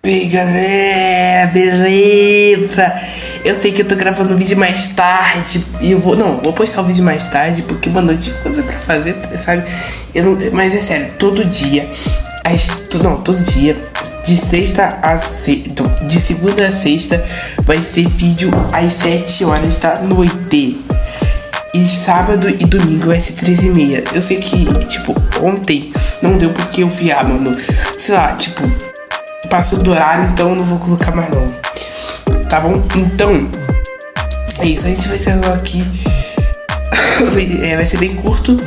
E aí galera, beleza? Eu sei que eu tô gravando o vídeo mais tarde e eu vou postar o vídeo mais tarde porque, mano, eu tive coisa pra fazer, sabe? Mas é sério, todo dia, todo dia, de segunda a sexta, vai ser vídeo às 7 horas da noite. E sábado e domingo vai ser 13h30. Eu sei que, tipo, ontem não deu porque eu vi, mano, sei lá, tipo, passou do horário, então eu não vou colocar mais não. Tá bom? Então, é isso. A gente vai ter aqui. Vai ser bem curto.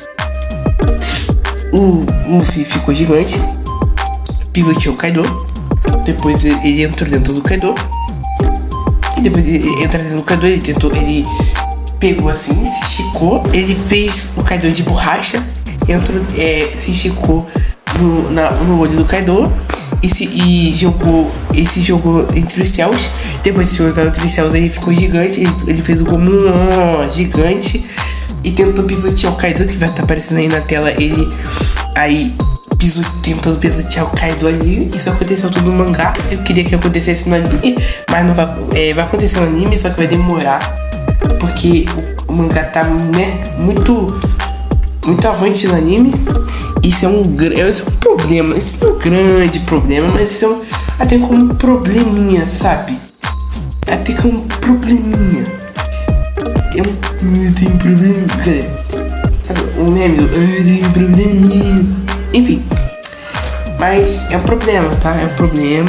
O Luffy ficou gigante, pisoteou o Kaido. Depois ele entrou dentro do Kaido. E depois ele entrou dentro do Kaido, ele pegou assim, se esticou. Ele fez o Kaido de borracha. Se esticou no olho do Kaido. E jogou entre os céus. Depois de jogar entre os céus, ele ficou gigante. Ele fez o como gigante. E tentou pisotear o Kaido, que vai estar aparecendo aí na tela. Ele aí tentando pisotear o Kaido ali. Isso aconteceu tudo no mangá. Eu queria que acontecesse no anime, mas não vai acontecer no anime, só que vai demorar. Porque o mangá tá, né, muito avante no anime. Isso é um problema. Isso não é um grande problema, mas isso é até como um probleminha, sabe? Até como um probleminha. Eu tenho problema. Cadê? Sabe? O meme do eu tenho probleminha. Enfim. Mas é um problema, tá? É um problema.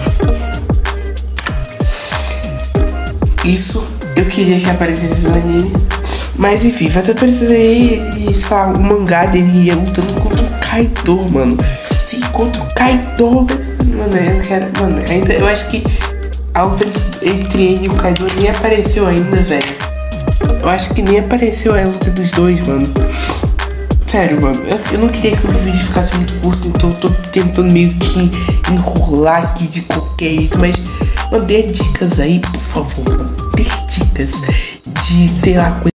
Isso eu queria que aparecesse no anime. Mas enfim, vai estar aparecendo aí, sei lá, o mangá dele lutando contra o Kaido, mano. Sim, contra o Kaido. Mano, eu acho que a luta entre ele e o Kaido nem apareceu ainda, velho. Eu acho que nem apareceu a luta dos dois, mano. Sério, mano, eu não queria que o vídeo ficasse muito curto, então eu tô tentando meio que enrolar aqui de qualquer jeito. Mas, mano, dê dicas aí, por favor, mano. Dê dicas de, sei lá, coisa.